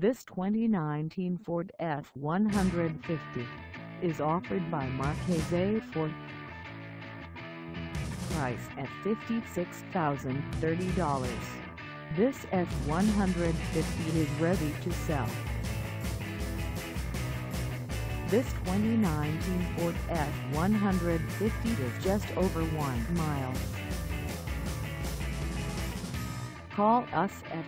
This 2019 Ford F-150 is offered by Marchese Ford. Price at $56,030. This F-150 is ready to sell. This 2019 Ford F-150 is just over 1 mile. Call us at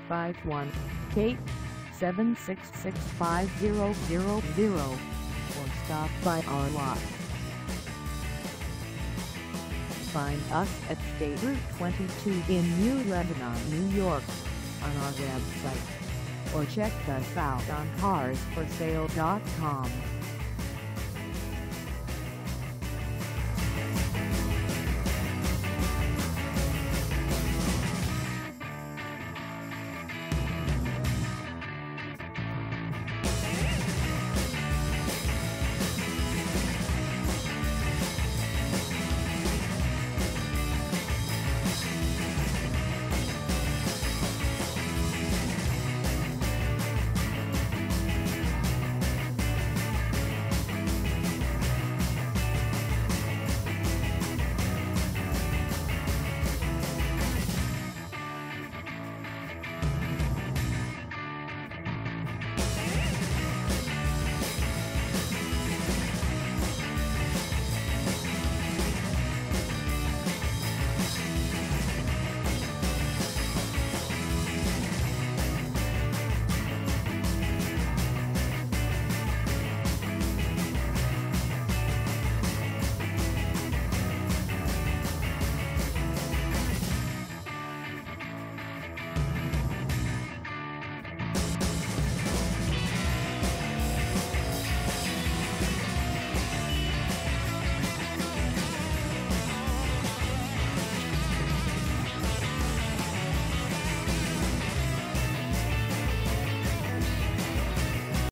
518-766-5000 or stop by our lot. Find us at State Route 22 in New Lebanon, New York on our website, or check us out on carsforsale.com.